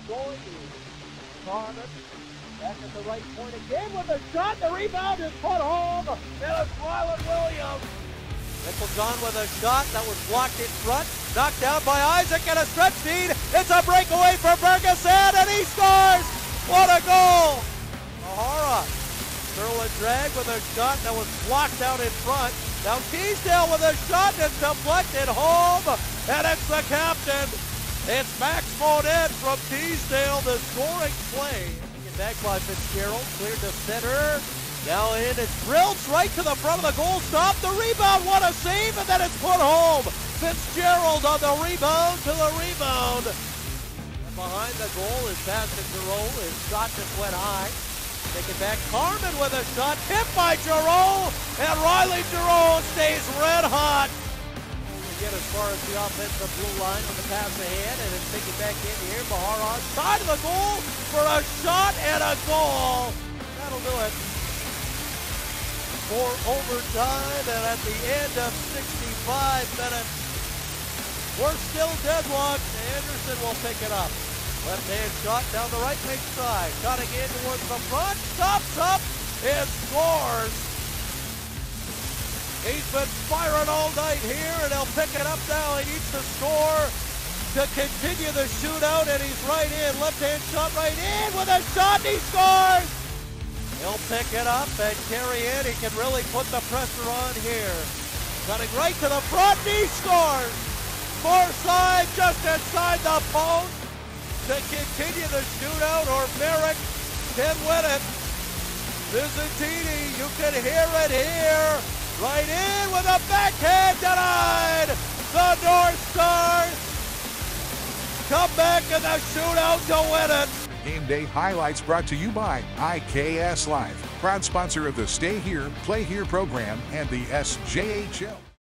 going. Carmen back at the right point again with a shot. The rebound is put home. And it's Ryland Williams. Nicholson with a shot that was blocked in front. Knocked down by Isaac and a stretch feed. It's a breakaway for Ferguson and he scores. What a goal. O'Hara. Sterling drag with a shot that was blocked out in front. Now Teasdale with a shot that's deflected home. And it's the captain. It's Max Monette from Teasdale, the scoring play. Taken back by Fitzgerald, cleared to center. Now in, it's drilled right to the front of the goal. Stop the rebound, what a save, and then it's put home. Fitzgerald on the rebound to the rebound. And behind the goal is pass to Giroux. His shot just went high. Taken back, Carmen with a shot, tipped by Giroux, and Riley Giroux stays red hot. Get as far as the offensive blue line with the pass ahead, and then take it back in here. Mahara side of the goal for a shot and a goal. That'll do it for overtime, and at the end of 65 minutes, we're still deadlocked. Anderson will pick it up. Left-hand shot down the right wing side. Cutting in towards the front. Stops up and scores. He's been firing all night here, and he'll pick it up now. He needs to score to continue the shootout, and he's right in. Left-hand shot right in with a shot, and he scores! He'll pick it up and carry in. He can really put the pressure on here. Cutting right to the front, and he scores! Far side, just inside the post to continue the shootout, or Merrick can win it. Vizzitini, you can hear it here. Right in with a backhand, denied! The North Stars come back in the shootout to win it! Game day highlights brought to you by IKS Live, proud sponsor of the Stay Here, Play Here program and the SJHL.